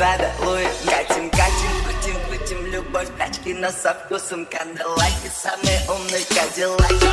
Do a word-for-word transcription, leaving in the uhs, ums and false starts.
Прада, Луи, катим, катим, крутим, крутим, любовь, тачки, но со вкусом кандалаки, самый умный кадиллак.